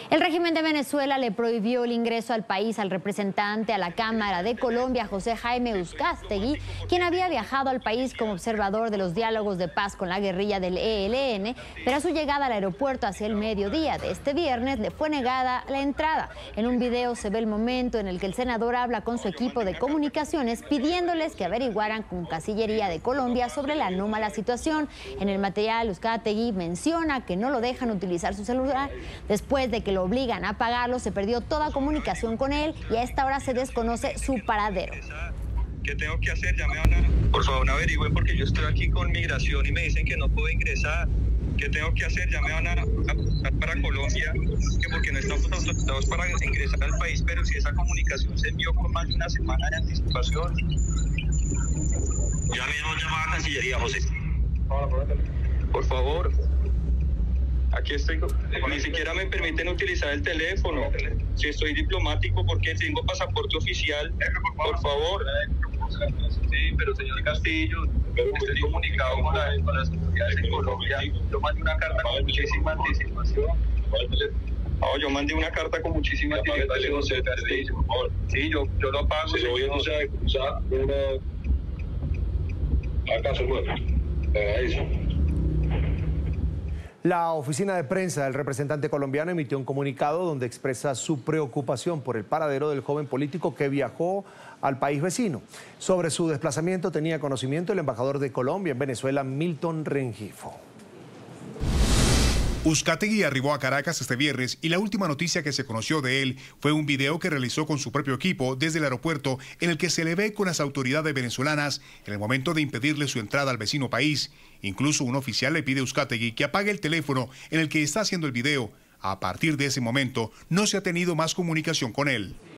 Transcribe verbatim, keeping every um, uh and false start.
El régimen de Venezuela le prohibió el ingreso al país al representante a la Cámara de Colombia, José Jaime Uzcategui, quien había viajado al país como observador de los diálogos de paz con la guerrilla del E L N, pero a su llegada al aeropuerto hacia el mediodía de este viernes le fue negada la entrada. En un video se ve el momento en el que el senador habla con su equipo de comunicaciones pidiéndoles que averiguaran con Cancillería de Colombia sobre la anómala situación. En el material, Uzcategui menciona que no lo dejan utilizar su celular. Después de que lo obligan a pagarlo, se perdió toda comunicación con él y a esta hora se desconoce su paradero. ¿Qué tengo que hacer? Ya me van a... Por favor, averigüen porque yo estoy aquí con migración y me dicen que no puedo ingresar. ¿Qué tengo que hacer? Ya me van a apuntar para Colombia, que porque no estamos autorizados para ingresar al país, pero si esa comunicación se envió con más de una semana de anticipación. Ya mismo llama a Cancillería, José. Por favor. Aquí estoy, ni siquiera me permiten utilizar el teléfono. Si estoy diplomático, porque tengo pasaporte oficial, por favor. Sí, pero señor Castillo, estoy comunicado con, la, con las autoridades en Colombia. Yo mandé una carta con muchísima anticipación. No, yo mandé una carta con muchísima anticipación, señor Castillo. Sí, yo, yo lo apago. Si lo voy a usar, usar una... ¿Acaso nuevo? Eso. La oficina de prensa del representante colombiano emitió un comunicado donde expresa su preocupación por el paradero del joven político que viajó al país vecino. Sobre su desplazamiento tenía conocimiento el embajador de Colombia en Venezuela, Milton Rengifo. Uzcategui arribó a Caracas este viernes y la última noticia que se conoció de él fue un video que realizó con su propio equipo desde el aeropuerto en el que se le ve con las autoridades venezolanas en el momento de impedirle su entrada al vecino país. Incluso un oficial le pide a Uzcategui que apague el teléfono en el que está haciendo el video. A partir de ese momento no se ha tenido más comunicación con él.